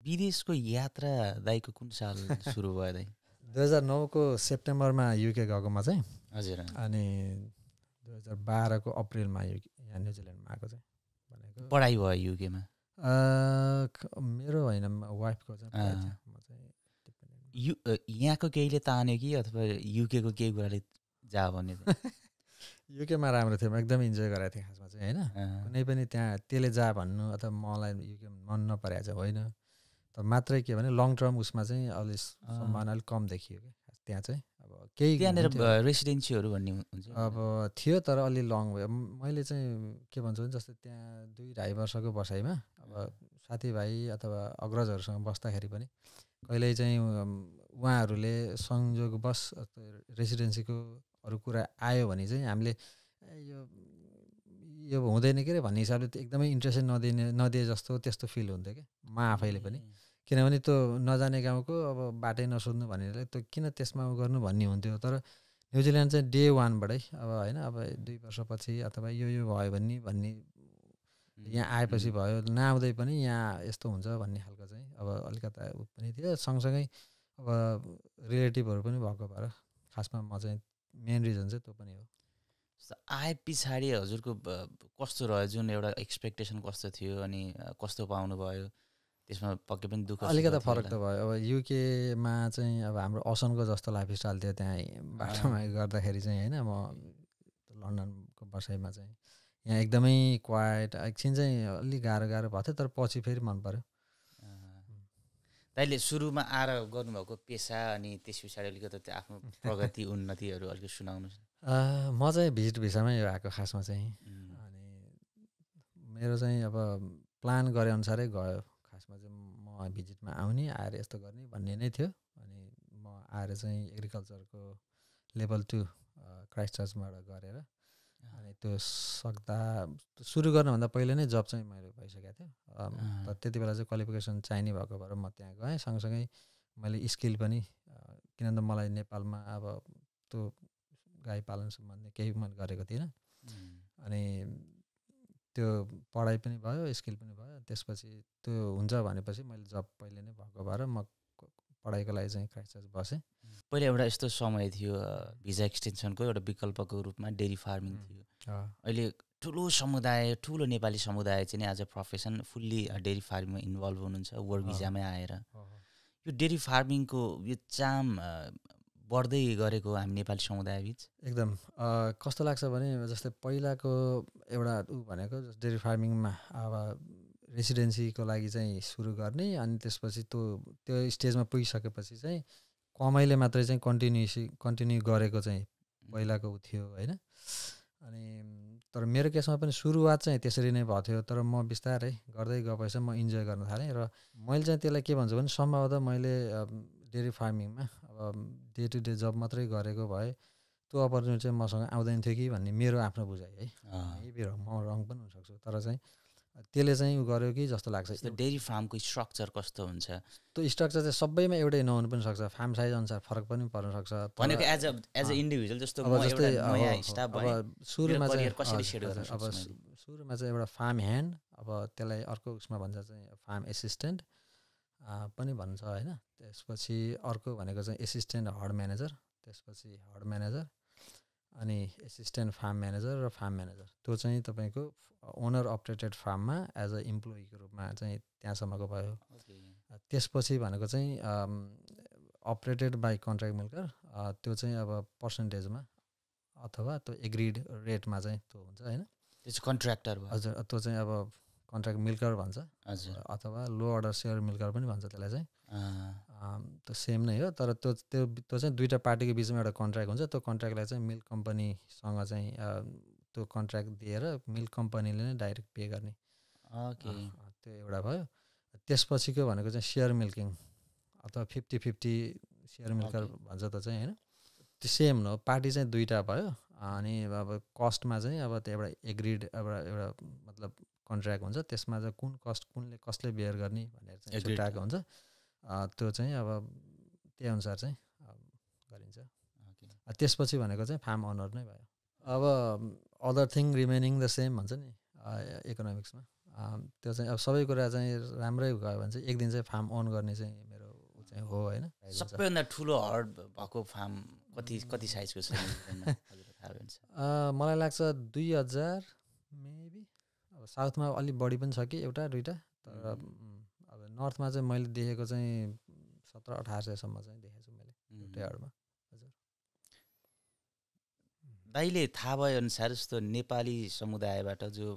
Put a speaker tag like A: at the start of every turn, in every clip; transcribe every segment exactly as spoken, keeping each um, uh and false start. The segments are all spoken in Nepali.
A: विदेशको यात्रा दाइको कुन साल सुरु भयो दाइ?
B: दुई हजार नौको सेप्टेम्बरमा युके गएकोमा चाहिँ
A: हजुर।
B: अनि दुई हजार बाह्रको अप्रिलमा युके यहाँ न्युजिल्यान्डमा आएको चाहिँ भनेको।
A: पढाइ भयो युकेमा?
B: मेरो होइन, वाइफको चाहिँ पढाइ थियो। म चाहिँ
A: यु यहाँको केहीले तान्यो कि अथवा युकेको केही कुराले जा भन्ने?
B: युकेमा राम्रो थियो, म एकदम इन्जोय गरेको थिएँ खासमा चाहिँ होइन। कुनै पनि त्यहाँ त्यसले जा भन्नु अथवा मलाई युके मन नपरेको चाहिँ होइन, तर मात्रै के भने लङ टर्म उसमा चाहिँ अलिक सम्भावना अलिक कम देखियो कि त्यहाँ चाहिँ। अब केही
A: त्यहाँनिर रेसिडेन्सीहरू भन्ने हुन्छ
B: अब थियो तर अलि लङ भयो। मैले चाहिँ के भन्छु भने जस्तै त्यहाँ दुई ढाई वर्षको बसाइमा अब साथीभाइ अथवा अग्रजहरूसँग बस्दाखेरि पनि कहिल्यै चाहिँ उहाँहरूले संयोगवश रेसिडेन्सीको अरू कुरा आयो भने चाहिँ हामीले यो यो हुँदैन के अरे भन्ने हिसाबले एकदमै इन्ट्रेस्ट नदिने नदिए जस्तो त्यस्तो फिल हुन्थ्यो क्या म आफैले पनि। किनभने त्यो नजाने गाउँको अब बाटै नसोध्नु भनेर त्यो किन त्यसमा गर्नु भन्ने हुन्थ्यो। तर न्युजिल्यान्ड चाहिँ डे वानबाटै अब होइन, अब दुई वर्षपछि अथवा यो यो भयो भने भन्ने यहाँ आएपछि भयो, नआउँदै पनि यहाँ यस्तो हुन्छ भन्ने खालको चाहिँ अब अलिकता उ पनि थियो। सँगसँगै अब रिलेटिभहरू पनि भएको भएर खासमा म चाहिँ मेन रिजन चाहिँ त्यो पनि हो।
A: आए पछाडि हजुरको कस्तो रह्यो, जुन एउटा एक्सपेक्टेसन कस्तो थियो अनि कस्तो पाउनु भयो, त्यसमा पक्कै पनि दुःख
B: अलिकता फरक त भयो। अब युकेमा चाहिँ अब हाम्रो असनको जस्तो लाइफस्टाइल थियो त्यहाँ बाटोमा गर्दाखेरि चाहिँ होइन। म लन्डनको बसाइमा चाहिँ यहाँ एकदमै क्वाइट, एकछिन चाहिँ अलिक गाह्रो गाह्रो भएको थियो तर पछि फेरि मन पऱ्यो।
A: ताइले सुरुमा आएर गर्नुभएको पेसा अनि त्यस पछाडि अलिकति आफ्नो प्रगति उन्नतिहरू अलिकति सुनाउनुहोस्।
B: म चाहिँ भिजिट भिसामै आएको खासमा चाहिँ। अनि मेरो चाहिँ अब प्लान गरे अनुसारै गयो खासमा चाहिँ। म भिजिटमा आउने, आएर यस्तो गर्ने भन्ने नै थियो। अनि म आएर चाहिँ एग्रिकल्चरको लेभल टू क्राइस्ट चर्चबाट गरेर अनि त्यो सक्दा सुरु गर्नुभन्दा पहिले नै जब चाहिँ मैले भइसकेको थियो। तर त्यति बेला चाहिँ क्वालिफिकेसन चाहिने भएको भएर म त्यहाँ गएँ। सँगसँगै मैले स्किल पनि, किनभने मलाई नेपालमा अब त्यो गाई पालन सम्बन्धी केही मैले गरेको थिइनँ। अनि त्यो पढाइ पनि भयो, स्किल पनि भयो। त्यसपछि त्यो हुन्छ भनेपछि मैले जब पहिले नै भएको भएर म पढाइको लागि चाहिँ क्राइस्ट चर्च बसेँ।
A: पहिला एउटा यस्तो समय थियो भिजा एक्सटेन्सनको एउटा विकल्पको रूपमा डेरी फार्मिङ थियो। अहिले ठुलो समुदाय, ठुलो नेपाली समुदाय चाहिँ नि आज प्रोफेसन फुल्ली डेरी फार्मिङमा इन्भल्भ हुनुहुन्छ वर्क भिजामै आएर। यो डेरी फार्मिङको यो चाम बढ्दै गरेको हामी नेपाली समुदायबिच
B: एकदम कस्तो लाग्छ भने जस्तै पहिलाको एउटा ऊ भनेको डेरी फार्मिङमा अब रेसिडेन्सीको लागि चाहिँ सुरु गर्ने अनि त्यसपछि त्यो त्यो स्टेजमा पुगिसकेपछि चाहिँ कमाइले मात्रै चाहिँ कन्टिन्युसी कन्टिन्यू गरेको चाहिँ पहिलाको थियो होइन। अनि तर मेरो केसमा पनि सुरुवात चाहिँ त्यसरी नै भएको थियो। तर म बिस्तारै गर्दै गएपछि म इन्जोय गर्न थालेँ र मैले चाहिँ त्यसलाई के भन्छु भने सम्भवतः मैले डेरी फार्मिङमा अब डे टु डे जब मात्रै गरेको भए त्यो अपर्च्युनिटी चाहिँ मसँग आउँदैन थियो कि भन्ने मेरो आफ्नो बुझाइ है। यही म रङ पनि हुनसक्छु तर चाहिँ त्यसले चाहिँ उ गर्यो कि जस्तो लाग्छ।
A: डेरी फार्मको स्ट्रक्चर कस्तो हुन्छ?
B: त्यो स्ट्रक्चर चाहिँ सबैमा एउटै नहुनु पनि सक्छ, फार्म साइज अनुसार फरक पनि पर्न सक्छ।
A: भनेको as a as a individual जस्तो म एउटा नयाँ स्टाफ भए
B: अब सुरुमा चाहिँ
A: कसरी सेट गर्न
B: अब सुरुमा चाहिँ एउटा फार्म ह्यान्ड, अब त्यसलाई अर्को उसमा भन्छ चाहिँ फार्म एसिस्टेन्ट पनि भन्छ होइन। त्यसपछि अर्को भनेको चाहिँ एसिस्टेन्ट हर्ड म्यानेजर, त्यसपछि हर्ड म्यानेजर अनि एसिस्टेन्ट फार्म म्यानेजर र फार्म म्यानेजर। त्यो चाहिँ तपाईँको ओनर अपरेटेड फार्ममा एज अ इम्प्लोइको रूपमा चाहिँ त्यहाँसम्मको भयो। त्यसपछि भनेको चाहिँ अपरेटेड बाई कन्ट्र्याक्ट मिल्कर, त्यो चाहिँ अब पर्सेन्टेजमा अथवा त्यो एग्रिड रेटमा चाहिँ त्यो हुन्छ होइन।
A: त्यो चाहिँ कन्ट्र्याक्टर भयो।
B: हजुर, त्यो चाहिँ अब कन्ट्र्याक्ट मिल्कर भन्छ
A: हजुर,
B: अथवा लो अर्डर सेयर मिल्कर पनि भन्छ त्यसलाई चाहिँ। त्यो सेम नै हो तर त्यो त्यो त्यो चाहिँ दुईवटा पार्टीको बिचमा एउटा कन्ट्र्याक्ट हुन्छ। त्यो कन्ट्र्याक्टलाई चाहिँ मिल्क कम्पनीसँग चाहिँ त्यो कन्ट्र्याक्ट दिएर मिल्क कम्पनीले नै डाइरेक्ट पे गर्ने।
A: ओके,
B: त्यो एउटा भयो। त्यसपछिको भनेको चाहिँ सेयर मिल्किङ अथवा फिफ्टी फिफ्टी सेयर मिल्कर भन्छ त चाहिँ होइन। त्यो सेम हो, पार्टी चाहिँ दुईवटा भयो। अनि अब कस्टमा चाहिँ अब त्यो एउटा एग्रिड एउटा एउटा मतलब कन्ट्र्याक्ट हुन्छ, त्यसमा चाहिँ कुन कस्ट कुनले कसले बेयर गर्ने भनेर चाहिँ छुट्याएको हुन्छ। त्यो चाहिँ अब त्यही अनुसार चाहिँ गरिन्छ। त्यसपछि भनेको चाहिँ फार्म ओनर नै भयो। अब other thing remaining the same भन्छ नि इकोनोमिक्समा। त्यो चाहिँ अब सबै कुरा चाहिँ राम्रै गयो भने चाहिँ एक दिन चाहिँ फार्म ओन गर्ने चाहिँ मेरो ऊ चाहिँ हो होइन।
A: सबैभन्दा ठुलो हर्ड भएको फार्म कति कति साइजको छ
B: मलाई लाग्छ दुई हजार मेबी। अब साउथमा अलिक बढी पनि छ कि एउटा दुइटा, तर अब नर्थमा चाहिँ मैले देखेको चाहिँ सत्र अठार सयसम्म चाहिँ देखेको छु मैले एउटै हर्डमा। हजुर
A: दाइले थाहा भए अनुसार जस्तो नेपाली समुदायबाट जो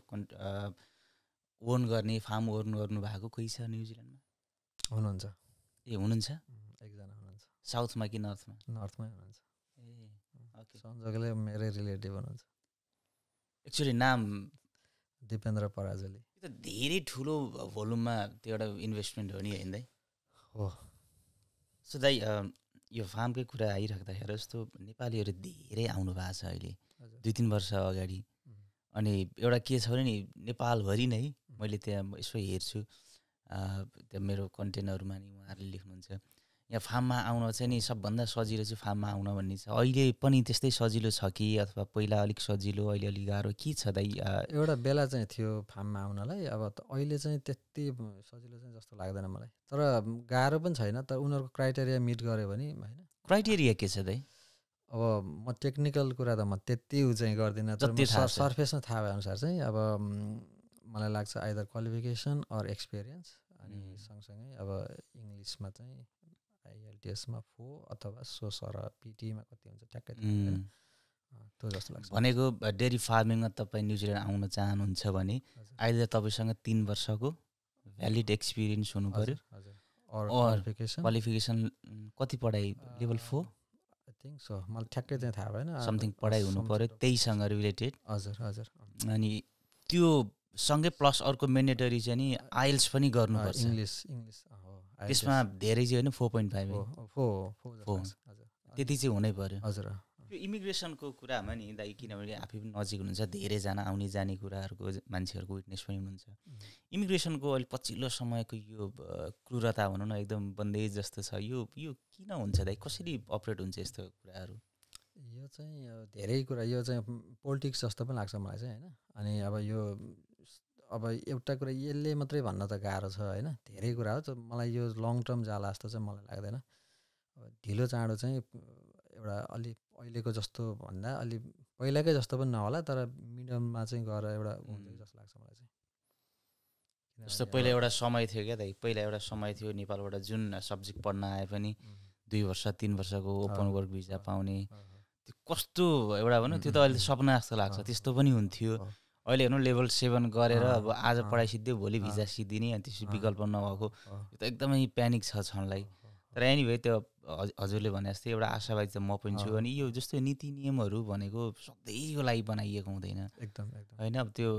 A: ओन गर्ने फार्म ओन गर्नु भएको कोही छ न्युजिल्यान्डमा?
B: हुनुहुन्छ।
A: ए हुनुहुन्छ?
B: एकजना हुनुहुन्छ।
A: साउथमा कि नर्थमा?
B: नर्थमै हुनुहुन्छ।
A: ए ओके।
B: सन्जोगले मेरै रिलेटिभ हुनुहुन्छ।
A: एक्चुअली नाम
B: दिपेन्द्र पराजुली।
A: त्यो त धेरै ठुलो भोल्युममा त्यो एउटा इन्भेस्टमेन्ट हो नि होइन दाइ?
B: हो।
A: सो दाइ यो फार्मकै कुरा आइराख्दाखेरि जस्तो नेपालीहरू धेरै आउनु भएको छ अहिले दुई तिन वर्ष अगाडि। अनि एउटा के छ भने नि नेपालभरि नै मैले त्यहाँ यसो हेर्छु त्यहाँ मेरो कन्टेनरहरूमा नि उहाँहरूले लेख्नुहुन्छ यहाँ फार्ममा आउन चाहिँ नि सबभन्दा सजिलो चाहिँ फार्ममा आउन भन्ने छ। अहिले पनि त्यस्तै सजिलो छ कि अथवा पहिला अलिक सजिलो अहिले अलिक गाह्रो के छ दाइ?
B: एउटा बेला चाहिँ थियो फार्ममा आउनलाई, अब अहिले चाहिँ त्यति सजिलो चाहिँ जस्तो लाग्दैन मलाई। तर गाह्रो पनि छैन, तर उनीहरूको क्राइटेरिया मिट गर्यो भने होइन।
A: क्राइटेरिया के छ दाइ?
B: अब म टेक्निकल कुरा त म त्यति उ चाहिँ गर्दिनँ, तर सर्फेसमा थाहा भए अनुसार चाहिँ अब मलाई लाग्छ आइदर क्वालिफिकेसन अर एक्सपिरियन्स, अनि सँगसँगै अब इङ्ग्लिसमा चाहिँ आइएलटिएसमा फोर अथवा सो सर पिटीमा कति हुन्छ ट्याक्कै त्यो जस्तो लाग्छ।
A: भनेको डेरी फार्मिङमा तपाईँ न्युजिल्यान्ड आउन चाहनुहुन्छ भने अहिले तपाईँसँग तिन वर्षको भ्यालिड एक्सपिरियन्स हुनु पऱ्यो।
B: क्वालिफिकेसन
A: क्वालिफिकेसन कति पढाइ? Level four
B: I think so, मलाई ठ्याक्कै चाहिँ थाहा भएन।
A: समथिङ पढाइ हुनु पऱ्यो त्यहीसँग रिलेटेड।
B: हजुर हजुर।
A: अनि त्यो सँगै प्लस अर्को मेन्डेटरी चाहिँ नि आइएल्स पनि गर्नुपर्छ।
B: इङ्ग्लिस इङ्ग्लिस
A: त्यसमा धेरै चाहिँ होइन फोर पोइन्ट फाइभ
B: फोर
A: त्यति चाहिँ हुनै पऱ्यो।
B: हजुर।
A: यो इमिग्रेसनको कुरामा नि दाइ किनभने आफै पनि नजिक हुनुहुन्छ, धेरैजना आउने जाने कुराहरूको मान्छेहरूको विटनेस पनि हुनुहुन्छ। इमिग्रेसनको अहिले पछिल्लो समयको यो क्रूरता भनौँ न एकदम बन्देज जस्तो छ, यो यो किन हुन्छ दाइ? कसरी अपरेट हुन्छ यस्तो कुराहरू?
B: यो चाहिँ धेरै कुरा, यो चाहिँ पोलिटिक्स जस्तो पनि लाग्छ मलाई चाहिँ होइन। अनि अब यो अब एउटा कुरा यसले मात्रै भन्न त गाह्रो छ होइन, धेरै कुरा हो। मलाई यो लङ टर्म जाला जस्तो चाहिँ मलाई लाग्दैन। अब ढिलो चाँडो चाहिँ एउटा अलि अहिलेको जस्तो भन्दा अलि पहिलाकै जस्तो पनि नहोला, तर मिडियममा चाहिँ गएर एउटा हुन्छ जस्तो लाग्छ मलाई चाहिँ।
A: जस्तो पहिला एउटा समय थियो क्या दाइ, पहिला एउटा समय थियो नेपालबाट जुन सब्जेक्ट पढ्न आए पनि दुई वर्ष तिन वर्षको ओपन वर्क भिजा पाउने, त्यो कस्तो एउटा भनौँ त्यो त अहिले सपना जस्तो लाग्छ। त्यस्तो पनि हुन्थ्यो। अहिले हेर्नु लेभल सेभेन गरेर अब आज पढाइ सिद्धियो भोलि भिजा सिद्धिने, अनि त्यसपछि विकल्प नभएको, यो त एकदमै प्यानिक छ छनलाई। तर एनिवे त्यो हजुरले भने जस्तै एउटा आशावादी त म पनि छु। अनि यो जस्तो नीति नियमहरू भनेको सधैँको लागि बनाइएको हुँदैन
B: एकदम एकदम
A: होइन। अब त्यो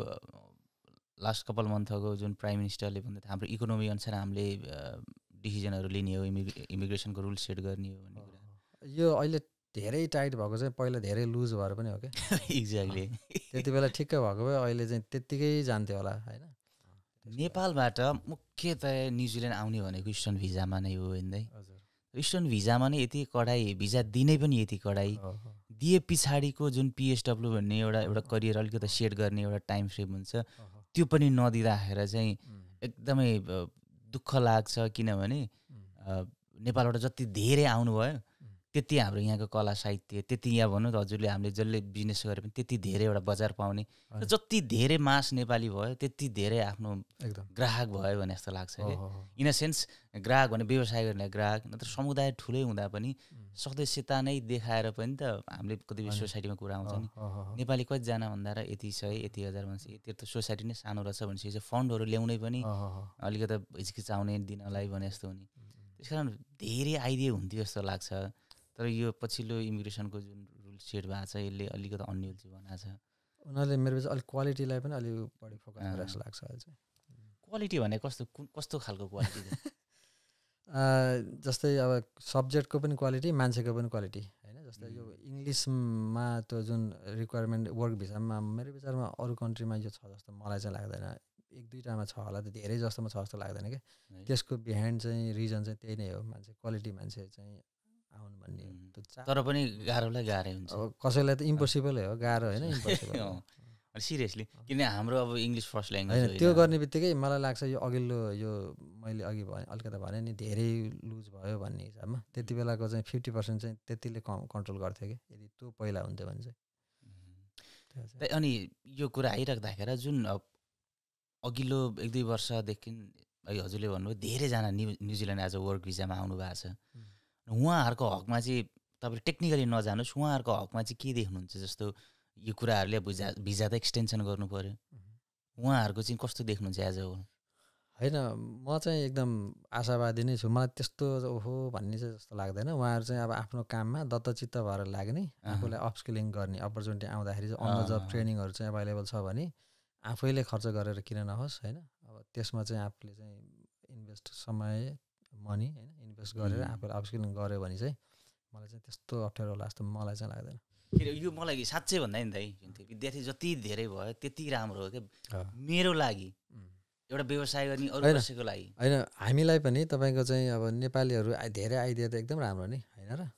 A: लास्ट कपाल मन्थको जुन प्राइम मिनिस्टरले भन्दा हाम्रो इकोनोमी अनुसार हामीले डिसिजनहरू लिने हो, इमिग्रेसनको रुल सेट गर्ने हो भन्ने कुरा।
B: यो अहिले धेरै टाइट भएको चाहिँ पहिला धेरै लुज भएर पनि हो क्या।
A: एक्ज्याक्टली।
B: त्यति बेला ठिक्कै भएको भए अहिले चाहिँ त्यत्तिकै जान्थ्यो होला होइन।
A: नेपालबाट मुख्यतया न्युजिल्यान्ड आउने भनेको स्टुडेन्ट भिजामा नै हो होइन।
B: हजुर।
A: स्टुडेन्ट भिजामा नै यति कडाइ, भिजा दिनै पनि यति कडाइ दिए पछाडिको जुन पिएसडब्ल्यू भन्ने एउटा एउटा करियर अलिकति सेट गर्ने एउटा टाइम फ्रेम हुन्छ, त्यो पनि नदिँदाखेरि चाहिँ एकदमै दुःख लाग्छ। किनभने नेपालबाट जति धेरै आउनुभयो त्यति हाम्रो यहाँको कला साहित्य, त्यति यहाँ भन्नु त हजुरले हामीले जसले बिजनेस गरे पनि त्यति धेरै एउटा बजार पाउने, जति धेरै मास नेपाली भयो त्यति धेरै आफ्नो ग्राहक भयो भने जस्तो लाग्छ क्या। इन अ सेन्स ग्राहक भने व्यवसाय गर्ने ग्राहक, नत्र समुदाय ठुलै हुँदा पनि सदस्यता नै देखाएर पनि त हामीले कतिपय सोसाइटीमा कुरा आउँछ नि, नेपाली कतिजना भन्दा र यति सय यति हजार मान्छे, त्यो त सोसाइटी नै सानो रहेछ भनेपछि फन्डहरू ल्याउनै पनि अलिकति हिचकिचाउने दिनलाई भने जस्तो हुने। त्यस कारण धेरै आइडिया हुन्थ्यो जस्तो लाग्छ। तर यो पछिल्लो इमिग्रेसनको जुन रुल सेट भएको छ यसले अलिकति अन्यल चाहिँ बनाएको छ।
B: उनीहरूले मेरो बिच अलिक क्वालिटीलाई पनि अलिक बढी फोकस गरेर जस्तो लाग्छ अहिले चाहिँ।
A: क्वालिटी भने कस्तो कस्तो खालको क्वालिटी?
B: जस्तै अब सब्जेक्टको पनि क्वालिटी, मान्छेको पनि क्वालिटी होइन। जस्तै यो इङ्ग्लिसमा त्यो जुन रिक्वायरमेन्ट वर्क भिजामा मेरो विचारमा अरू कन्ट्रीमा यो छ जस्तो मलाई चाहिँ लाग्दैन। एक दुईवटामा छ होला, त धेरै जस्तोमा छ जस्तो लाग्दैन क्या। त्यसको बिहाइन्ड चाहिँ रिजन चाहिँ त्यही नै हो, मान्छे क्वालिटी मान्छे चाहिँ आउनु भन्ने हो।
A: तर पनि गाह्रोलाई गाह्रै हुन्छ।
B: अब कसैलाई त इम्पोसिबलै हो, गाह्रो होइन इम्पोसिबल।
A: सिरियसली किन हाम्रो अब इङ्ग्लिस फर्स्ट ल्याङ्ग्वेज
B: होइन त्यो गर्ने बित्तिकै मलाई लाग्छ यो अघिल्लो यो मैले अघि भने अलिकति भने नि धेरै लुज भयो भन्ने हिसाबमा त्यति बेलाको चाहिँ फिफ्टी पर्सेन्ट चाहिँ त्यतिले कम कन्ट्रोल गर्थ्यो कि यदि त्यो पहिला हुन्थ्यो भने चाहिँ।
A: अनि यो कुरा आइराख्दाखेरि जुन अघिल्लो एक दुई वर्षदेखि अहिले हजुरले भन्नुभयो धेरैजना new New Zealand as a work भिजामा आउनु भएको छ, उहाँहरूको हकमा चाहिँ तपाईँले टेक्निकली नजानुहोस् उहाँहरूको हकमा चाहिँ के देख्नुहुन्छ? जस्तो यो कुराहरूले भिजा भिजा त एक्सटेन्सन गर्नु पऱ्यो, उहाँहरूको चाहिँ कस्तो देख्नुहुन्छ एज अ होल?
B: होइन म चाहिँ एकदम आशावादी नै छु, मलाई त्यस्तो ओहो भन्ने चाहिँ जस्तो लाग्दैन। उहाँहरू चाहिँ अब आफ्नो काममा दत्तचित्त भएर लाग्ने, आफूलाई अपस्किलिङ गर्ने अपर्च्युनिटी आउँदाखेरि चाहिँ अन द जब ट्रेनिङहरू चाहिँ अभाइलेबल छ भने आफैले खर्च गरेर किन नहोस् होइन। अब त्यसमा चाहिँ आफूले चाहिँ इन्भेस्ट समय मनी होइन इन्भेस्ट गरेर आफूले अपस्किलिङ गऱ्यो भने चाहिँ मलाई चाहिँ त्यस्तो अप्ठ्यारो होला जस्तो मलाई चाहिँ लाग्दैन।
A: यो मलाई साँच्चै भन्दा नि दाइ विद्यार्थी जति धेरै भयो त्यति राम्रो हो क्या मेरो लागि, एउटा व्यवसाय गर्ने अरू कसैको लागि
B: होइन। हामीलाई पनि तपाईँको चाहिँ अब नेपालीहरू धेरै आइदिए त एकदम राम्रो नि होइन र।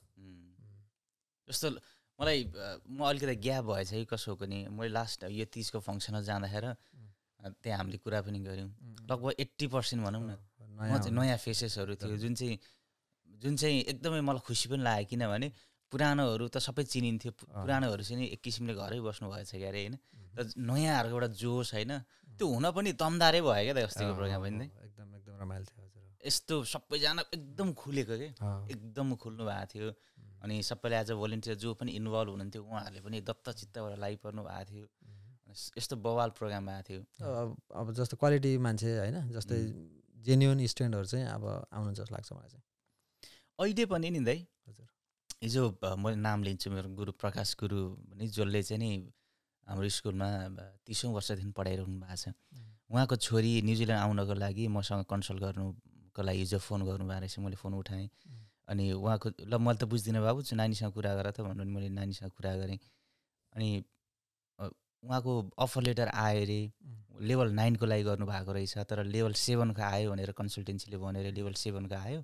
A: जस्तो मलाई म अलिकति ग्याप भएछ कि कसो पनि मैले लास्ट यो तिजको फङ्सनमा जाँदाखेरि त्यहाँ हामीले कुरा पनि गऱ्यौँ, लगभग एट्टी पर्सेन्ट भनौँ न नयाँ फेसेसहरू थियो जुन चाहिँ जुन चाहिँ एकदमै मलाई खुसी पनि लाग्यो। किनभने पुरानोहरू त सबै चिनिन्थ्यो, पुरानोहरू चाहिँ एक किसिमले घरै बस्नु भएछ क्यारे होइन, र नयाँहरूको एउटा जोस होइन त्यो हुन पनि दमदारै भयो क्या त अस्तिको प्रोग्राम पनि
B: एकदम एकदम रमाइलो थियो हजुर।
A: यस्तो सबैजना एकदम खुलेको के एकदम खुल्नु भएको थियो। अनि सबैले एज अ भोलिन्टियर जो पनि इन्भल्भ हुनुहुन्थ्यो उहाँहरूले पनि दत्तचित्तबाट लागिपर्नु भएको थियो। यस्तो बवाल प्रोग्राम भएको थियो।
B: अब जस्तो क्वालिटी मान्छे होइन जस्तै जेन्युन स्टुडेन्टहरू चाहिँ अब आउनु जस्तो लाग्छ मलाई चाहिँ।
A: अहिले पनि नि दाइ
B: हजुर
A: हिजो म नाम लिन्छु मेरो गुरु प्रकाश गुरु भने जसले चाहिँ नि हाम्रो स्कुलमा तिसौँ वर्षदेखि पढाइरहनु भएको छ, उहाँको छोरी न्युजिल्यान्ड आउनको लागि मसँग कन्सल्ट गर्नुको लागि हिजो फोन गर्नुभएको रहेछ। मैले फोन उठाएँ अनि उहाँको ल मैले त बुझ्दिनँ बाबु नानीसँग कुरा गर त भन्नु, मैले नानीसँग कुरा गरेँ। अनि उहाँको अफर लेटर आयो अरे लेभल नाइनको लागि गर्नुभएको रहेछ, तर लेभल सेभनको आयो भनेर कन्सल्टेन्सीले भनेर लेभल सेभनको आयो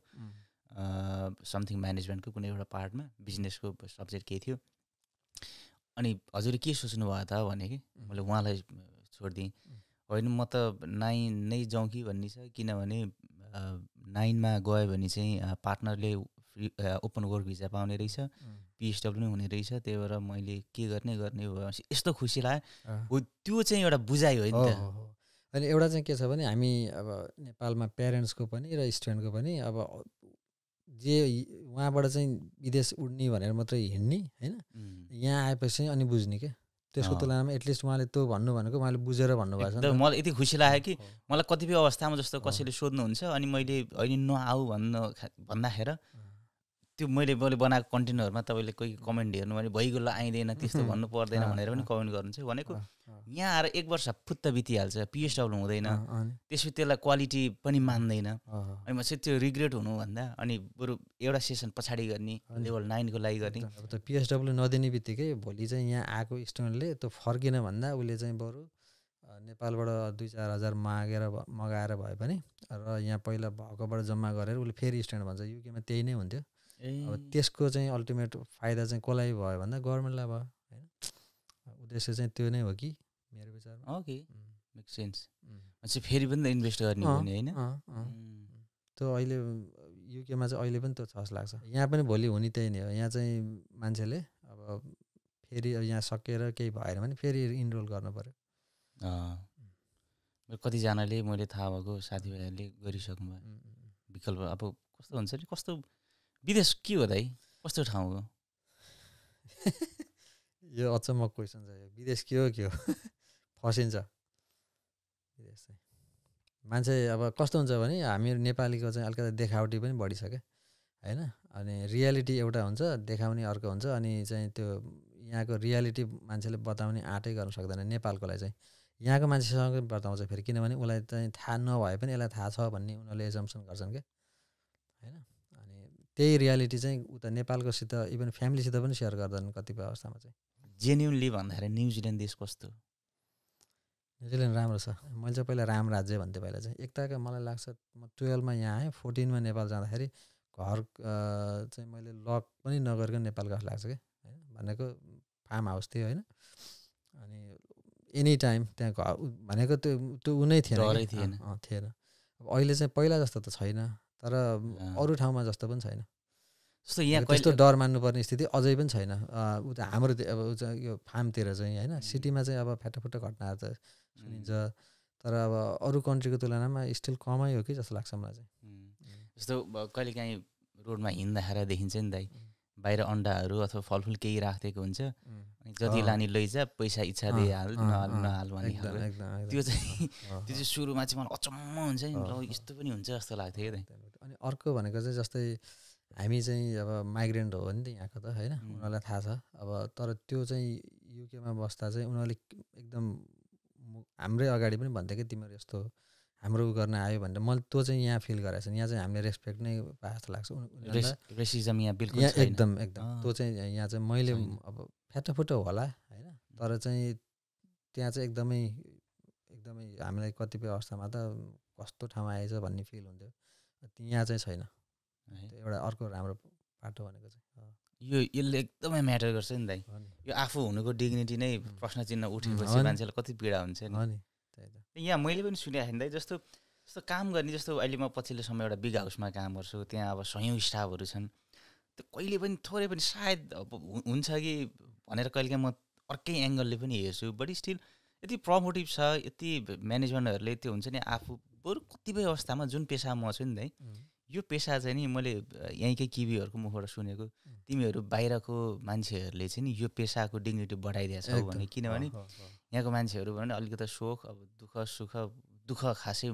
A: समथिङ म्यानेजमेन्टको कुनै एउटा पार्टमा बिजनेसको सब्जेक्ट केही थियो। अनि हजुरले के सोच्नु भयो त भने कि मैले उहाँलाई छोडिदिएँ। होइन म त नाइन नै जाउँ कि भन्ने छ, किनभने नाइनमा गयो भने चाहिँ पार्टनरले फ्री ओपन वर्क भिजा पाउने रहेछ, पिएचडब्ल्यू नै हुने रहेछ, त्यही भएर मैले के गर्ने गर्ने भयो यस्तो खुसी लाग्यो। त्यो चाहिँ एउटा बुझाइ हो नि त।
B: अनि एउटा चाहिँ के छ भने हामी अब नेपालमा प्यारेन्ट्सको पनि र स्टुडेन्टको पनि अब जे उहाँबाट चाहिँ विदेश उड्ने भनेर मात्रै हिँड्ने होइन, यहाँ आएपछि अनि बुझ्ने क्या त्यसको तुलनामा एटलिस्ट उहाँले त्यो भन्नु भनेको उहाँले बुझेर भन्नुभएको छ।
A: मलाई यति खुसी लाग्यो कि मलाई कतिपय अवस्थामा जस्तो कसैले सोध्नुहुन्छ अनि मैले होइन नआऊ भन्न भन्दाखेरि त्यो मैले मैले बनाएको कन्टेन्टहरूमा तपाईँले कोही कमेन्ट हेर्नु भने भइगयो ल आइँदैन त्यस्तो भन्नु पर्दैन भनेर पनि कमेन्ट गर्नुहुन्छ। भनेको यहाँ आएर एक वर्ष फुत्त बितिहाल्छ, पिएचडब्ल्यू हुँदैन, त्यसपछि त्यसलाई क्वालिटी पनि मान्दैन। अनि म चाहिँ त्यो रिग्रेट हुनुभन्दा अनि बरु एउटा सेसन पछाडि गर्ने लेभल नाइनको लागि गर्ने।
B: अब त पिएचडब्ल्यू नदिने बित्तिकै भोलि चाहिँ यहाँ आएको स्टुडेन्टले त्यो फर्किन भन्दा उसले चाहिँ बरु नेपालबाट दुई चार हजार मागेर मगाएर भए पनि र यहाँ पहिला भएकोबाट जम्मा गरेर उसले फेरि स्टुडेन्ट भन्छ युकेमा त्यही नै हुन्थ्यो। अब त्यसको चाहिँ अल्टिमेट फाइदा चाहिँ कसलाई भयो भन्दा गभर्मेन्टलाई भयो होइन। उद्देश्य चाहिँ त्यो नै हो कि मेरो विचारमा।
A: Okay make sense. चाहिँ फेरि पनि त इन्भेस्ट गर्ने हो नि होइन।
B: त्यो अहिले युकेमा चाहिँ अहिले पनि त्यो छ जस्तो लाग्छ। यहाँ पनि भोलि हुने त्यही नै हो। यहाँ चाहिँ मान्छेले अब फेरि यहाँ सकेर केही भएन भने फेरि इनरोल गर्नु पऱ्यो।
A: कतिजनाले मैले थाहा भएको साथीभाइहरूले गरिसक्नु भयो विकल्प। अब कस्तो हुन्छ नि कस्तो विदेश के हो दाइ कस्तो ठाउँ हो?
B: यो अचम्म क्वेसन छ। यो विदेश के हो के हो फसिन्छ विदेश चाहिँ। मान्छे अब कस्तो हुन्छ भने हामी नेपालीको चाहिँ अलिकति देखावटी पनि बढी छ क्या होइन। अनि रियालिटी एउटा हुन्छ देखाउने अर्को हुन्छ। अनि चाहिँ त्यो यहाँको रियालिटी मान्छेले बताउने आँटै गर्न सक्दैन नेपालकोलाई चाहिँ। यहाँको मान्छेसँग बताउँछ फेरि, किनभने उसलाई चाहिँ थाहा नभए पनि यसलाई थाहा छ भन्ने उनीहरूले एजम्सन गर्छन् क्या होइन। अनि त्यही रियालिटी चाहिँ उता नेपालकोसित इभन फ्यामिलीसित पनि सेयर गर्दैनन् कतिपय अवस्थामा चाहिँ।
A: जेन्युनली भन्दाखेरि न्युजिल्यान्ड देश कस्तो?
B: न्युजिल्यान्ड राम्रो छ। मैले चाहिँ पहिला राम राज्य भन्थेँ पहिला चाहिँ। एकताका मलाई लाग्छ म टुवेल्भमा यहाँ आएँ, फोर्टिनमा नेपाल जाँदाखेरि घर चाहिँ मैले लक पनि नगरेको नेपाल गएको लाग्छ क्या होइन। भनेको फार्म हाउस थियो होइन। अनि एनी टाइम त्यहाँ भनेको त्यो त्यो उनै थिएन
A: थिएन
B: थिएन अब अहिले चाहिँ पहिला जस्तो त छैन तर अरू ठाउँमा जस्तो पनि छैन
A: जस्तो यहाँ
B: त्यस्तो डर मान्नुपर्ने स्थिति अझै पनि छैन उता हाम्रो अब यो फार्मतिर चाहिँ होइन सिटीमा चाहिँ अब फ्याटाफुट्टा घटनाहरू त सुनिन्छ तर अब अरू कन्ट्रीको तुलनामा स्टिल कमै हो कि जस्तो लाग्छ मलाई चाहिँ
A: जस्तो कहिलेकाहीँ रोडमा हिँड्दाखेरि देखिन्छ नि दाइ बाहिर अन्डाहरू अथवा फलफुल केही राखिदिएको हुन्छ जति लाने लैजा पैसा इच्छा दिइहाल नहाल नहाल भन्ने खालको त्यो चाहिँ त्यो चाहिँ सुरुमा चाहिँ मलाई अचम्म हुन्छ नि ल यस्तो पनि हुन्छ जस्तो लाग्थ्यो क्या
B: अनि अर्को भनेको चाहिँ जस्तै हामी चाहिँ अब माइग्रेन्ट हो नि त यहाँको त होइन उनीहरूलाई थाहा छ अब तर त्यो चाहिँ युकेमा बस्दा चाहिँ उनीहरूले एकदम हाम्रै अगाडि पनि भन्थ्यो कि तिमीहरू यस्तो हाम्रो उ गर्न आयो भनेर मैले त्यो चाहिँ यहाँ फिल गरेको छ यहाँ चाहिँ हामीले रेस्पेक्ट नै पाए जस्तो लाग्छ
A: रेसिजम यहाँ बिल्कुल
B: यहाँ एकदम एकदम त्यो चाहिँ यहाँ चाहिँ मैले अब फ्याटाफुट्टा होला होइन तर चाहिँ त्यहाँ चाहिँ एकदमै एकदमै हामीलाई कतिपय अवस्थामा त कस्तो ठाउँमा आएछ भन्ने फिल हुन्थ्यो यहाँ चाहिँ छैन एउटा अर्को राम्रो पाटो भनेको चाहिँ
A: यो यसले एकदमै म्याटर गर्छ नि दाइ यो आफू हुनुको डिग्निटी नै प्रश्न चिन्ह उठेपछि मान्छेलाई कति पीडा हुन्छ नि यहाँ मैले पनि सुनेको थिएँ दाइ जस्तो जस्तो काम गर्ने जस्तो अहिले म पछिल्लो समय एउटा बिग हाउसमा काम गर्छु त्यहाँ अब सयौँ स्टाफहरू छन् त्यो कहिले पनि थोरै पनि सायद अब हुन्छ कि भनेर कहिलेकाहीँ म अर्कै एङ्गलले पनि हेर्छु बट स्टिल यति प्रमोटिभ छ यति म्यानेजमेन्टहरूले त्यो हुन्छ नि आफू बरु कतिपय अवस्थामा जुन पेसा म छु नि दाइ यो पेसा चाहिँ नि मैले यहीँकै किवीहरूको मुखबाट सुनेको तिमीहरू बाहिरको मान्छेहरूले चाहिँ नि यो पेसाको डिग्निटी बढाइदिएको छौ भने किनभने यहाँको मान्छेहरू भने अलिकति सोख अब दुःख सुख दुःख खासै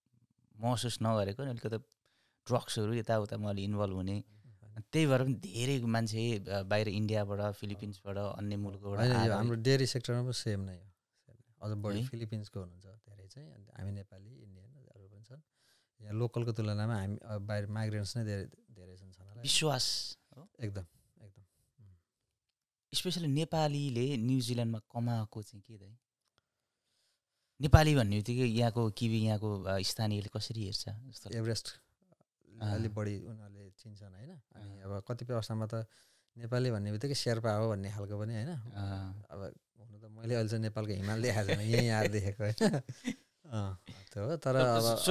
A: महसुस नगरेको नि अलिकति ड्रग्सहरू यताउतामा अलि इन्भल्भ हुने त्यही भएर पनि धेरै मान्छे बाहिर इन्डियाबाट फिलिपिन्सबाट अन्य मुलुकबाट
B: हाम्रो डेरी सेक्टरमा पनि सेम नै हो अझ बढी फिलिपिन्सको हुनुहुन्छ धेरै चाहिँ अन्त हामी नेपाली इन्डियनहरू पनि छन् यहाँ लोकलको तुलनामा हामी बाहिर माइग्रेन्ट्स नै धेरै धेरै छन्
A: विश्वास
B: एकदम एकदम
A: स्पेसली नेपालीले न्युजिल्यान्डमा कमाएको चाहिँ के दाइ नेपाली भन्ने बित्तिकै यहाँको किवी यहाँको स्थानीयले कसरी हेर्छ जस्तो
B: एभरेस्ट अलिक बढी उनीहरूले चिन्छन् होइन अनि अब कतिपय अवस्थामा त नेपाली भन्ने बित्तिकै शेर्पा हो भन्ने खालको पनि होइन अब हुनु त मैले अहिले चाहिँ नेपालको हिमाल देखाएको छैन यहीँ आएर देखेको होइन त्यो हो तर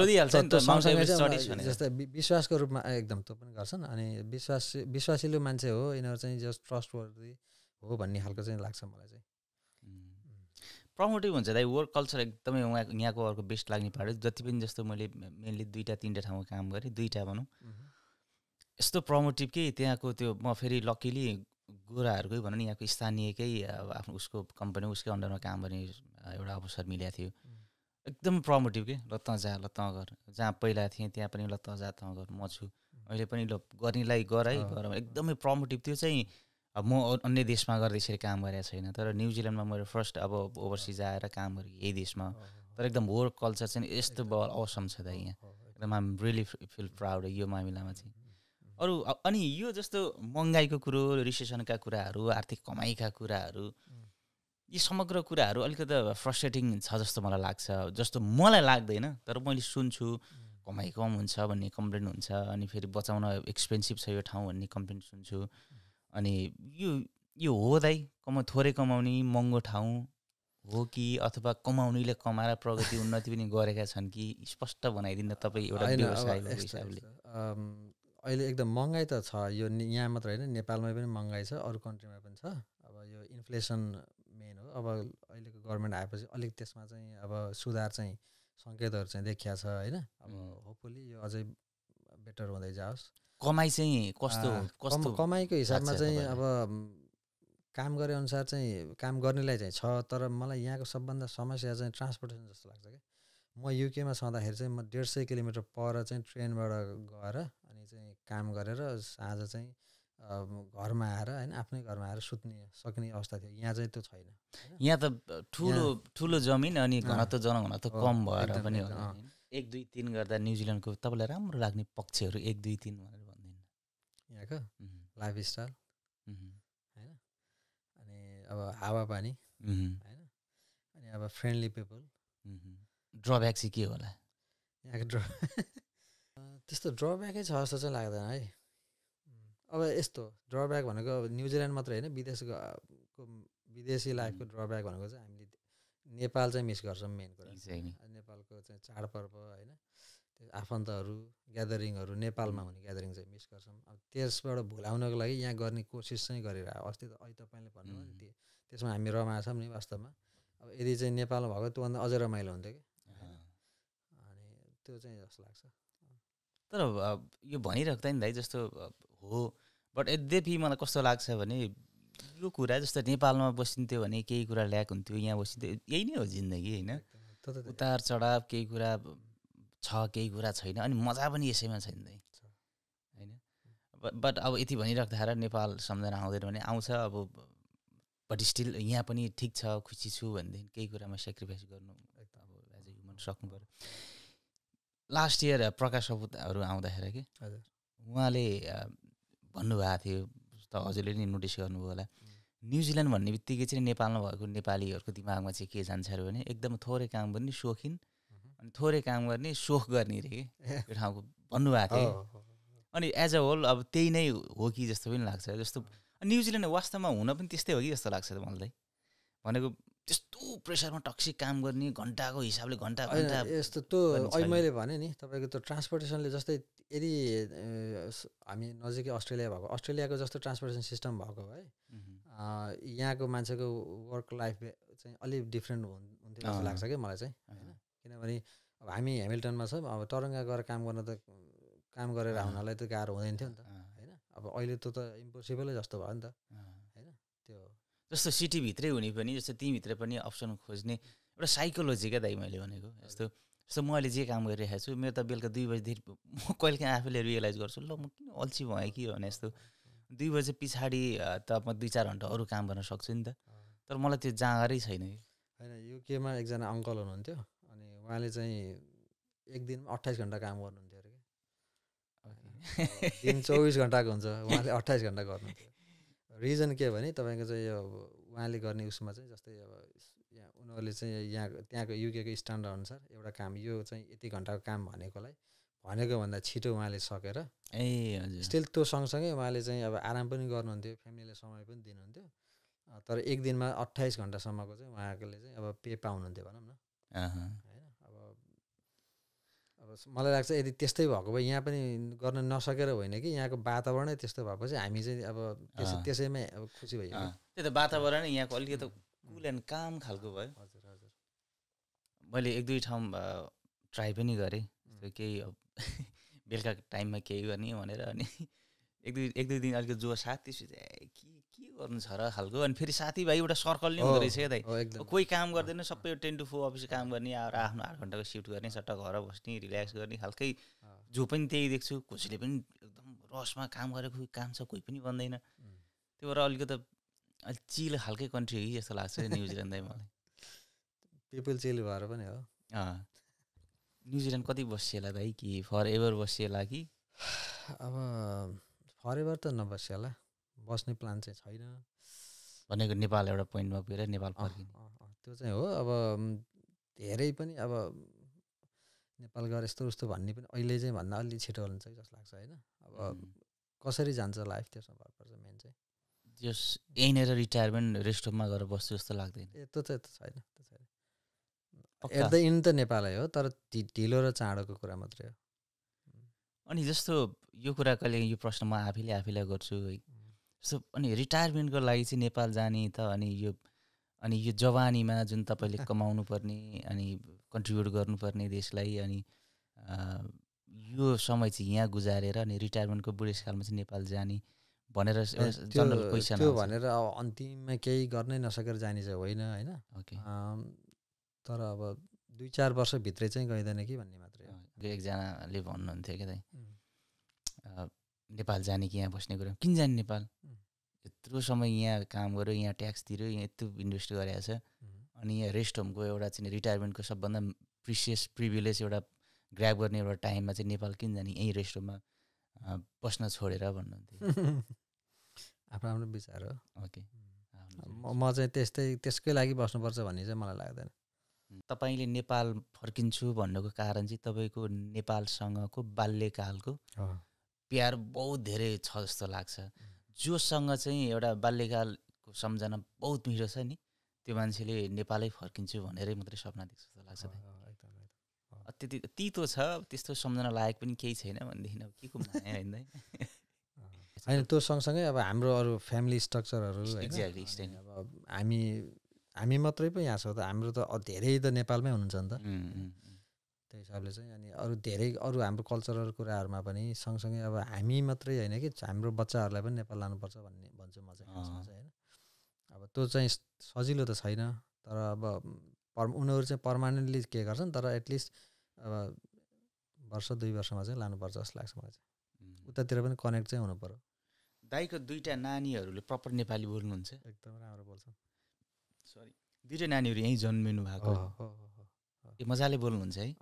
B: अब जस्तै विश्वासको रूपमा एकदम त्यो पनि गर्छन् अनि विश्वास विश्वासिलो मान्छे हो यिनीहरू चाहिँ जस्ट ट्रस्टवर्दी हो भन्ने खालको चाहिँ लाग्छ मलाई चाहिँ
A: प्रमोटिभ हुन्छ दाइ वर्क कल्चर एकदमै उहाँ यहाँको अर्को बेस्ट लाग्ने पार्ट जति पनि जस्तो मैले मेनली दुईवटा तिनवटा ठाउँमा काम गरेँ दुईवटा भनौँ यस्तो प्रमोटिभ कि त्यहाँको त्यो म फेरि लकिली गोराहरूकै भनौँ नि यहाँको स्थानीयकै अब आफ्नो उसको कम्पनी उसकै अन्डरमा काम गर्ने एउटा अवसर मिलेको थियो एकदम प्रमोटिभ के ल त जा ल त गर जहाँ पहिला थिएँ त्यहाँ पनि ल त जा त गर म छु अहिले पनि ल गर्नेलाई गर है गर एकदमै प्रमोटिभ त्यो चाहिँ अब म अन्य देशमा गरेर यसरी काम गरेको छैन तर न्युजिल्यान्डमा मैले फर्स्ट अब ओभरसिज आएर काम गरेँ यही देशमा तर एकदम वर्क कल्चर चाहिँ यस्तो अवसम छ दाइ यहाँ एकदम आइम रियली फिल प्राउड यो मामिलामा चाहिँ अरू अनि यो जस्तो महँगाईको कुरो रिसेसनका कुराहरू आर्थिक कमाइका कुराहरू यी समग्र कुराहरू अलिकति फ्रस्ट्रेटिङ छ जस्तो मलाई लाग्छ जस्तो मलाई लाग्दैन तर मैले सुन्छु कमाइ कम हुन्छ भन्ने कम्प्लेन हुन्छ अनि फेरि बचाउन एक्सपेन्सिभ छ यो ठाउँ भन्ने कम्प्लेन सुन्छु अनि यो यो हो दाइ कमा थोरै कमाउने महँगो ठाउँ हो कि अथवा कमाउनेले कमाएर प्रगति उन्नति पनि गरेका छन् कि स्पष्ट बनाइदिनु तपाईँ एउटा व्यवसायको हिसाबले
B: अहिले एकदम महँगाई त छ यो यहाँ मात्र होइन नेपालमै पनि महँगाई छ अरू कन्ट्रीमा पनि छ अब यो इन्फ्लेसन मेन हो अब अहिलेको गभर्मेन्ट आएपछि अलिक त्यसमा चाहिँ अब सुधार चाहिँ सङ्केतहरू चाहिँ देखिया छ होइन अब होपफुली यो अझै बेटर हुँदै जाओस्
A: कमाइ चाहिँ कस्तो कस्तो
B: कमाइको हिसाबमा चाहिँ अब काम गरे अनुसार चाहिँ काम गर्नेलाई चाहिँ छ तर मलाई यहाँको सबभन्दा समस्या चाहिँ ट्रान्सपोर्टेसन जस्तो लाग्छ क्या म युकेमा छँदाखेरि चाहिँ म डेढ सय किलोमिटर पर चाहिँ ट्रेनबाट गएर अनि चाहिँ काम गरेर साँझ चाहिँ घरमा आएर होइन आफ्नै घरमा आएर सुत्ने सक्ने अवस्था थियो यहाँ चाहिँ त्यो छैन
A: यहाँ त ठुलो ठुलो जमिन अनि घनत्व जनघनत्व कम भएर पनि होला एक दुई तिन गर्दा न्युजिल्यान्डको तपाईँलाई राम्रो लाग्ने पक्षहरू एक दुई तिन भनेर भन्दैन
B: यहाँको लाइफ स्टाइल होइन अनि अब हावापानी होइन अनि अब फ्रेन्डली पिपल
A: ड्रब्याक चाहिँ के होला
B: यहाँको ड्र त्यस्तो ड्रब्याकै छ जस्तो चाहिँ लाग्दैन है अब यस्तो ड्रब्याक भनेको अब न्युजिल्यान्ड मात्रै होइन विदेशको विदेशी लाइफको ड्रब्याक भनेको चाहिँ हामीले नेपाल चाहिँ मिस गर्छौँ मेन कुरा।
A: Exactly.
B: नेपालको चाहिँ चाडपर्व होइन, त्यो आफन्तहरू ग्यादरिङहरू नेपालमा हुने ग्यादरिङ चाहिँ मिस गर्छौँ। अब त्यसबाट भुलाउनको लागि यहाँ गर्ने कोसिस चाहिँ गरिरहेको। अस्ति त अहिले तपाईँले भन्नुभयो नि, त्यो त्यसमा हामी रमाएको छौँ नि वास्तवमा। अब यदि चाहिँ नेपालमा भएको त्योभन्दा अझै रमाइलो हुन्थ्यो कि, अनि त्यो चाहिँ जस्तो लाग्छ।
A: तर यो भनिराख्दा नि दाइ जस्तो हो, बट यद्यपि मलाई कस्तो लाग्छ भने यो कुरा जस्तो नेपालमा बसिन्थ्यो भने केही कुरा ल्याक हुन्थ्यो, यहाँ बसिन्थ्यो, यही नै हो जिन्दगी होइन। उतार चढाव केही कुरा छ, केही कुरा छैन, अनि मजा पनि यसैमा छैन दाइ होइन। बट अब यति भनिराख्दा नेपाल सम्झना आउँदैन भने आउँछ अब, बट स्टिल यहाँ पनि ठिक छ, खुसी छु भनेदेखि केही कुरामा सेक्रिफाइस गर्नु अब एज ए ह्युमन सक्नु पऱ्यो। लास्ट इयर प्रकाश सपुतहरू आउँदाखेरि कि उहाँले भन्नुभएको थियो, त हजुरले नि नोटिस गर्नुभयो होला, न्युजिल्यान्ड भन्ने बित्तिकै चाहिँ नेपालमा भएको नेपालीहरूको दिमागमा चाहिँ के जान्छ अरे भने एकदम थोरै काम गर्ने शौखिन, अनि थोरै काम गर्ने सोख गर्ने रे कि त्यो ठाउँको भन्नुभएको थियो। अनि एज अ होल अब त्यही नै हो कि जस्तो पनि लाग्छ। जस्तो न्युजिल्यान्ड वास्तवमा हुन पनि त्यस्तै हो कि जस्तो लाग्छ मलाई। भनेको त्यस्तो प्रेसरमा टक्सिक काम गर्ने, घन्टाको हिसाबले घन्टा घन्टा
B: यस्तो त्यो अहिले मैले भने नि तपाईँको त्यो ट्रान्सपोर्टेसनले, जस्तै यदि हामी नजिकै अस्ट्रेलिया भएको, अस्ट्रेलियाको जस्तो ट्रान्सपोर्टेसन सिस्टम भएको भए यहाँको मान्छेको वर्क लाइफ चाहिँ अलिक डिफ्रेन्ट हुन्थ्यो जस्तो लाग्छ कि मलाई चाहिँ होइन। किनभने अब हामी हेमिल्टनमा छौँ, अब टरङ्गा गएर काम गर्न त काम गरेर आउनलाई त गाह्रो हुँदैन थियो नि त होइन। अब अहिले त त इम्पोसिबलै जस्तो भयो नि त होइन। त्यो
A: जस्तो सिटीभित्रै हुने पनि, जस्तो त्यहीँभित्र पनि अप्सन खोज्ने एउटा साइकोलोजी क्या दाइ मैले भनेको। जस्तो जस्तो म अहिले जे काम गरिरहेको छु, मेरो त बेलुका दुई बजीदेखि म कहिलेकाहीँ आफूले रियलाइज गर्छु, ल म किन अल्छी भएँ कि भने जस्तो दुई बजे पछाडि त म दुई चार घन्टा अरू काम गर्न सक्छु नि त। तर मलाई त्यो जाँगरै छैन कि
B: होइन। युकेमा एकजना अङ्कल हुनुहुन्थ्यो, अनि उहाँले चाहिँ एक दिनमा अट्ठाइस घन्टा काम गर्नुहुन्थ्यो अरे कि। दिन चौबिस घन्टाको हुन्छ, उहाँले अट्ठाइस घन्टा गर्नुहुन्थ्यो। रिजन के भने तपाईँको चाहिँ यो उहाँले गर्ने उसमा चाहिँ जस्तै अब यहाँ उनीहरूले चाहिँ यहाँ त्यहाँको युकेको स्ट्यान्डर्ड अनुसार एउटा काम यो चाहिँ यति घन्टाको काम भनेकोलाई भनेको भन्दा छिटो उहाँले सकेर
A: ए हजुर
B: स्टिल त्यो सँगसँगै उहाँले चाहिँ अब आराम पनि गर्नुहुन्थ्यो, फ्यामिलीलाई समय पनि दिनुहुन्थ्यो। तर एक दिनमा अट्ठाइस घन्टासम्मको चाहिँ उहाँले चाहिँ अब पे पाउनुहुन्थ्यो भनौँ न होइन। अब अब मलाई लाग्छ यदि त्यस्तै भएको भए यहाँ पनि गर्न नसकेर होइन कि यहाँको वातावरणै त्यस्तो भएपछि हामी चाहिँ अब त्यसै त्यसैमै अब खुसी भइयो।
A: त्यही त वातावरण यहाँको अलिकति कुल एन्ड काम खालको भयो।
B: हजुर हजुर
A: मैले एक दुई ठाउँ ट्राई पनि गरेँ, केही बेलुका टाइममा केही गर्ने भनेर। अनि एक दुई एक दुई दिन अलिकति जो साथ त्यसपछि ए के के गर्नु छ र खालको। अनि फेरि साथीभाइ एउटा सर्कल नै हुँदो रहेछ क्या दाइ। कोही काम गर्दैन, सबै टेन टु फोर अफिस काम गर्ने, आएर आफ्नो आठ घन्टाको सिफ्ट गर्ने, सट्टा घर बस्ने, रिल्याक्स गर्ने खालकै जो पनि त्यही देख्छु। कसैले पनि एकदम रसमा काम गरेको काम छ, कोही पनि भन्दैन। त्यो भएर अलिकति अलिक चिल खालकै कन्ट्री हो कि जस्तो लाग्छ न्युजिल्यान्ड दाइ मलाई।
B: पिपल चिल भएर पनि हो।
A: न्युजिल्यान्ड कति बसिएला दाइ, कि फर एभर बसिएला कि?
B: अब फर एभर त नबसिएला, बस्ने प्लान चाहिँ छैन।
A: भनेको नेपाल एउटा पोइन्टमा पुगेर नेपाल फर्किने
B: त्यो चाहिँ हो। अब धेरै पनि अब नेपाल गएर यस्तो उस्तो भन्ने पनि अहिले चाहिँ भन्दा अलि छिटो हुन्छ कि जस्तो लाग्छ होइन। अब कसरी जान्छ लाइफ त्यसमा भर पर्छ मेन चाहिँ।
A: जस यहीँनिर रिटायरमेन्ट रेस्ट होममा गएर बस्छु जस्तो लाग्दैन।
B: ए त्यो चाहिँ छैन, त्यो छैन। एट द इन्ड त नेपालै हो, तर ढिलो र चाँडोको कुरा मात्रै हो।
A: अनि जस्तो यो कुरा कहिले यो प्रश्न म आफैले आफैलाई गर्छु है, जस्तो अनि रिटायरमेन्टको लागि चाहिँ नेपाल जाने त अनि यो अनि यो जवानीमा जुन तपाईँले कमाउनु पर्ने अनि कन्ट्रिब्युट गर्नुपर्ने देशलाई, अनि यो समय चाहिँ यहाँ गुजारेर अनि रिटायरमेन्टको बुढेसकालमा चाहिँ नेपाल जाने भनेर जनरल क्वेसन
B: त्यो भनेर अब अन्तिममा केही गर्नै नसकेर जाने चाहिँ होइन होइन।
A: ओके,
B: तर अब दुई चार वर्षभित्रै चाहिँ गइँदैन कि भन्ने मात्रै हो।
A: एकजनाले भन्नुहुन्थ्यो क्या दाइ, नेपाल जाने कि यहाँ बस्ने कुरा, किन जाने नेपाल, यत्रो समय यहाँ काम गऱ्यो, यहाँ ट्याक्स तिर्यो, यहाँ यत्रो इन्भेस्ट गरेको छ, अनि यहाँ रेस्ट होमको एउटा चाहिँ रिटायरमेन्टको सबभन्दा प्रिसियस प्रिभिलेज एउटा ग्र्याब गर्ने एउटा टाइममा चाहिँ नेपाल किन जाने, यहीँ रेस्ट होममा बस्न छोडेर भन्नुहुन्थ्यो।
B: आफ्नो आफ्नो विचार हो।
A: ओके,
B: म चाहिँ त्यस्तै त्यसकै लागि बस्नुपर्छ भन्ने चाहिँ मलाई लाग्दैन।
A: तपाईँले नेपाल फर्किन्छु भन्नुको कारण चाहिँ तपाईँको नेपालसँगको बाल्यकालको प्यार बहुत धेरै छ जस्तो लाग्छ। जोसँग चाहिँ एउटा बाल्यकालको सम्झना बहुत मिठो छ नि, त्यो मान्छेले नेपालै फर्किन्छु भनेरै मात्रै सपना देख्छ जस्तो लाग्छ दाइ। त्यति तितो छ, त्यस्तो सम्झना लायक पनि केही छैन भनेदेखि अब के को माया होइन दाइ।
B: होइन त्यो सँगसँगै अब हाम्रो अरू फ्यामिली स्ट्रक्चरहरू
A: एक्ज्याक्टली
B: अब हामी हामी मात्रै पो यहाँ छौँ त, हाम्रो त धेरै त नेपालमै हुनुहुन्छ नि त। त्यही हिसाबले चाहिँ अनि अरू धेरै अरू हाम्रो कल्चरल कुराहरूमा पनि सँगसँगै अब हामी मात्रै होइन कि हाम्रो बच्चाहरूलाई पनि नेपाल लानुपर्छ भन्ने भन्छु म चाहिँ होइन। अब त्यो चाहिँ सजिलो त छैन, तर अब पर उनीहरू चाहिँ पर्मानेन्टली के गर्छन्, तर एटलिस्ट अब वर्ष दुई वर्षमा चाहिँ लानुपर्छ जस्तो लाग्छ मलाई चाहिँ। उतातिर पनि कनेक्ट चाहिँ हुनु पर्यो।
A: दाइको दुईवटा नानीहरूले प्रपर नेपाली बोल्नुहुन्छ?
B: एकदम राम्रो बोल्छन्।
A: सरी, दुईवटा नानीहरू यहीँ जन्मिनु भएको? ए मजाले बोल्नुहुन्छ है।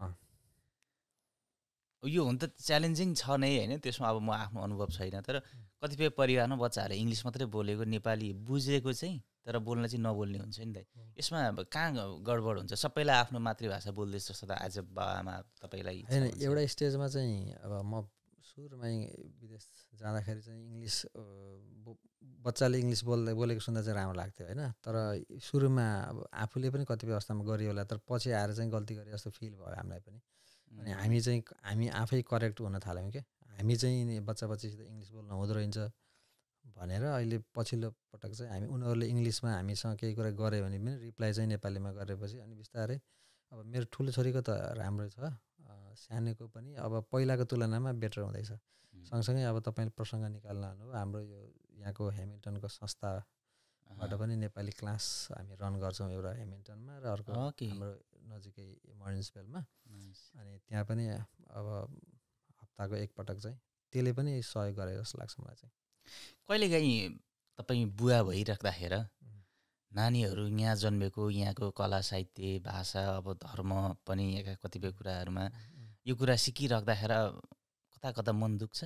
A: यो हुन त च्यालेन्जिङ छ नै होइन, त्यसमा अब म आफ्नो अनुभव छैन, तर कतिपय परिवारमा बच्चाहरूले इङ्ग्लिस मात्रै बोलेको, नेपाली बुझेको चाहिँ तर बोल्न चाहिँ नबोल्ने हुन्छ नि दाइ। यसमा अब कहाँ गडबड हुन्छ? सबैलाई आफ्नो मातृभाषा बोल्दैछ जस्तो त आज बाबामा तपाईँलाई
B: होइन, एउटा स्टेजमा चाहिँ अब म सुरुमै विदेश जाँदाखेरि चाहिँ इङ्ग्लिस बच्चाले इङ्ग्लिस बोल्दै बोलेको सुन्दा चाहिँ राम्रो लाग्थ्यो होइन, तर सुरुमा अब आफूले पनि कतिपय अवस्थामा गरियो होला, तर पछि आएर चाहिँ गल्ती गरे जस्तो फिल भयो हामीलाई पनि। अनि हामी चाहिँ हामी आफै करेक्ट हुन थाल्यौँ क्या, हामी चाहिँ बच्चा बच्चीसित इङ्ग्लिस बोल्नु हुँदो रहेछ भनेर अहिले पछिल्लो पटक चाहिँ हामी उनीहरूले इङ्ग्लिसमा हामीसँग केही कुरा गऱ्यो भने पनि रिप्लाई चाहिँ नेपालीमा गरेपछि अनि बिस्तारै अब मेरो ठुलो छोरीको त राम्रै छ, सानोको पनि अब पहिलाको तुलनामा बेटर हुँदैछ। सँगसँगै अब तपाईँले प्रसङ्ग निकाल्न हाल्नु हाम्रो यो यहाँको हेमिल्टनको संस्थाबाट पनि नेपाली क्लास हामी रन गर्छौँ, एउटा हेमिल्टनमा र अर्को हाम्रो नजिकै मर्निन्सबेलमा। अनि त्यहाँ पनि अब हप्ताको एकपटक चाहिँ त्यसले पनि सहयोग गरे जस्तो लाग्छ मलाई चाहिँ।
A: कहिलेकाहीँ तपाईँ बुवा भइराख्दाखेरि नानीहरू यहाँ जन्मेको, यहाँको कला साहित्य भाषा अब धर्म पनि यहाँका कतिपय कुराहरूमा यो कुरा सिकिराख्दाखेरि कता कता मन दुख्छ?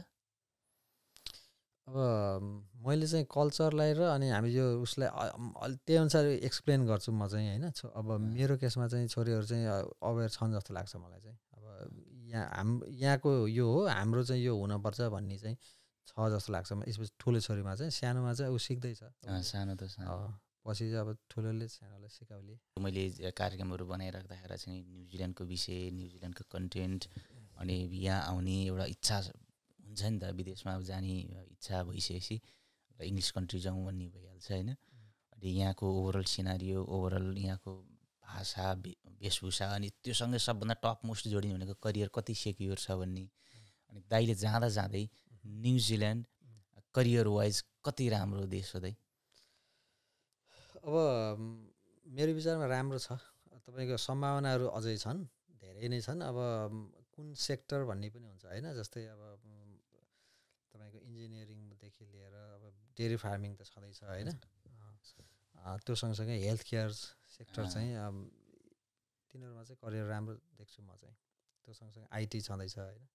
B: अब मैले चाहिँ कल्चरलाई र अनि हामी यो उसलाई त्यही अनुसार एक्सप्लेन गर्छु म चाहिँ होइन। अब मेरो केसमा चाहिँ छोरीहरू चाहिँ अवेर छन् जस्तो लाग्छ मलाई चाहिँ। अब यहाँ हाम यहाँको यो हो, हाम्रो चाहिँ यो हुनपर्छ भन्ने चाहिँ छ जस्तो लाग्छ। यसपछि ठुलो छोरीमा चाहिँ, सानोमा चाहिँ ऊ सिक्दैछ।
A: सानो त सानो,
B: पछि चाहिँ अब ठुलोले सानोलाई सिकाउली।
A: मैले कार्यक्रमहरू बनाइराख्दाखेरि चाहिँ न्युजिल्यान्डको विषय, न्युजिल्यान्डको कन्टेन्ट अनि यहाँ आउने एउटा इच्छा हुन्छ नि त, विदेशमा अब जाने इच्छा भइसकेपछि इङ्ग्लिस कन्ट्री जाउँ भन्ने भइहाल्छ होइन। अनि यहाँको ओभरअल सिनारियो, ओभरअल यहाँको भाषा, वेशभूषा अनि त्योसँगै सबभन्दा टप मोस्ट जोडिने भनेको करियर कति सेक्योर छ भन्ने। अनि दाइले जाँदा जाँदै न्युजिल्यान्ड करियर वाइज कति राम्रो देश हो दाइ?
B: अब मेरो विचारमा राम्रो छ, तपाईँको सम्भावनाहरू अझै छन्, धेरै नै छन्। अब कुन सेक्टर भन्ने पनि हुन्छ होइन, जस्तै अब तपाईँको इन्जिनियरिङदेखि लिएर अब डेरी फार्मिङ त छँदैछ होइन, त्यो सँगसँगै हेल्थ केयर सेक्टर चाहिँ तिनीहरूमा चाहिँ करियर राम्रो देख्छु म चाहिँ। त्यो सँगसँगै आइटी छँदैछ होइन।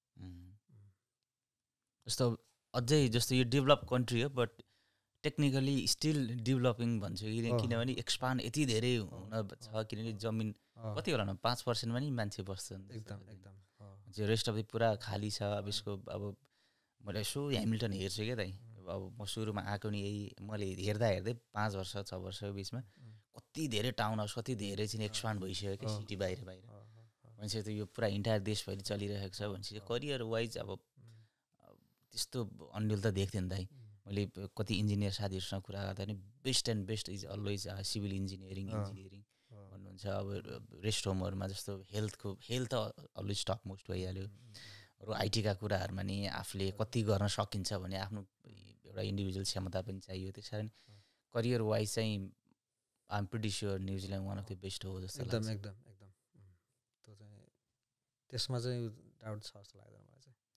A: जस्तो अझै जस्तो यो डेभलप कन्ट्री हो बट टेक्निकली स्टिल डेभलपिङ भन्छु कि, किनभने एक्सपान्ड यति धेरै हुन छ, किनकि जमिन कति होला न पाँच पर्सेन्टमा नि मान्छे बस्छन्
B: एकदम एकदम,
A: रेस्ट अफ द पुरा खाली छ। अब यसको अब मैले यसो हेमिल्टन हेर्छु क्या दाइ, अब म सुरुमा आएको नि यही मैले हेर्दा हेर्दै पाँच वर्ष छ वर्षको बिचमा कति धेरै टाउन हाउस कति धेरै चाहिँ एक्सपान्ड भइसक्यो क्या सिटी बाहिर बाहिर। भनेपछि त यो पुरा इन्टायर देशभरि चलिरहेको छ भनेपछि करियर वाइज अब त्यस्तो अन्यल त देख्थेँ नि दाइ। मैले कति इन्जिनियर साथीहरूसँग कुरा गर्दा नि best and best is always civil engineering engineering भन्नुहुन्छ। अब रेस्ट होमहरूमा जस्तो हेल्थको हेल्थ अलवेज टप मोस्ट भइहाल्यो। अरू आइटीका कुराहरूमा नि आफूले कति गर्न सकिन्छ भने आफ्नो एउटा इन्डिभिजुअल क्षमता पनि चाहियो। त्यस कारण करियर वाइज चाहिँ I am pretty sure New Zealand one of the best हो जस्तो लाग्छ।
B: एकदम एकदम एकदम त्यो चाहिँ त्यसमा चाहिँ डाउट छ जस्तो लाग्दैन मलाई चाहिँ।